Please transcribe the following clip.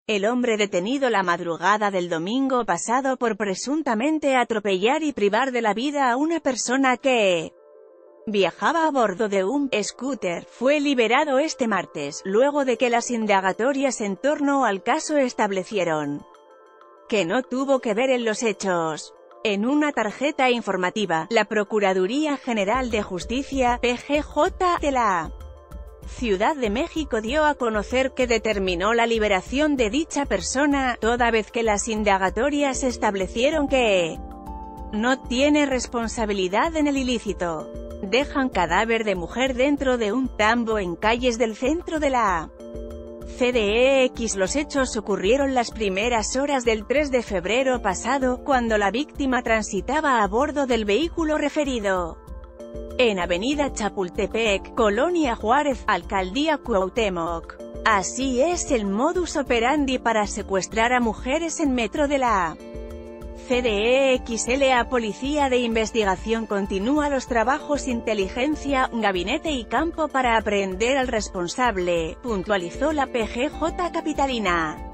El hombre detenido la madrugada del domingo pasado por presuntamente atropellar y privar de la vida a una persona que viajaba a bordo de un scooter, fue liberado este martes, luego de que las indagatorias en torno al caso establecieron que no tuvo que ver en los hechos. En una tarjeta informativa, la Procuraduría General de Justicia, PGJ, de la Ciudad de México dio a conocer que determinó la liberación de dicha persona, toda vez que las indagatorias establecieron que no tiene responsabilidad en el ilícito. Dejan cadáver de mujer dentro de un tambo en calles del centro de la CDMX. Los hechos ocurrieron las primeras horas del 3 de febrero pasado, cuando la víctima transitaba a bordo del vehículo referido en Avenida Chapultepec, Colonia Juárez, Alcaldía Cuauhtémoc. Así es el modus operandi para secuestrar a mujeres en metro de la CDMX. La Policía de Investigación continúa los trabajos inteligencia, gabinete y campo para aprehender al responsable, puntualizó la PGJ capitalina.